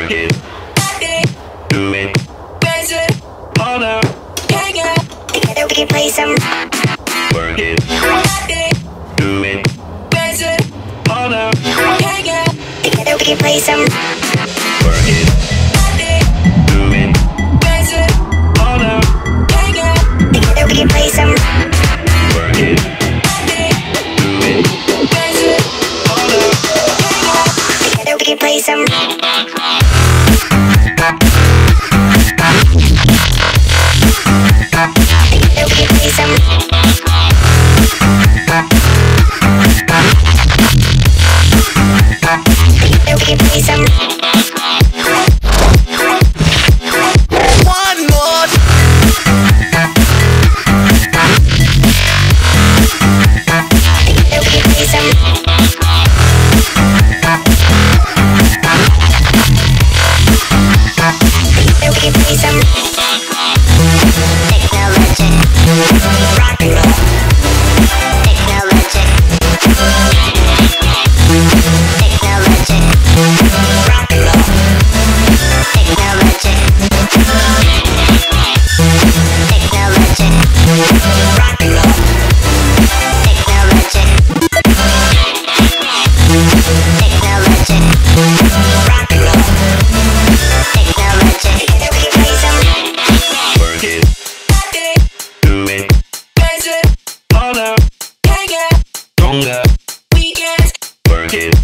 Work it. Do it. Harder. Together we can play some. Work it. Do it. Harder. Together we can play some. Work it. Do it. Harder. Together we can play some. Work it. Do it. Harder. Together we can play some. Together we can play some. Together we can play some. One more. Together we can play some. Together we can play some. Technologic. Rock and roll. Technologic. Technologic. Rock and roll. Technologic. Technologic. Rock and roll. Technologic. Technologic. Rock and roll. Technologic. Together we can play some. Work it. Do it. Harder. Stronger. Work it.